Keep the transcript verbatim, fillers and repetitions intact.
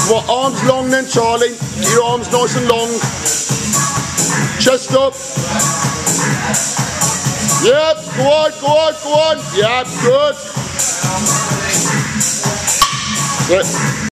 Well, arms long then, Charlie. Keep your arms nice and long. Chest up. Yep, go on, go on, go on. Yep, good. Good.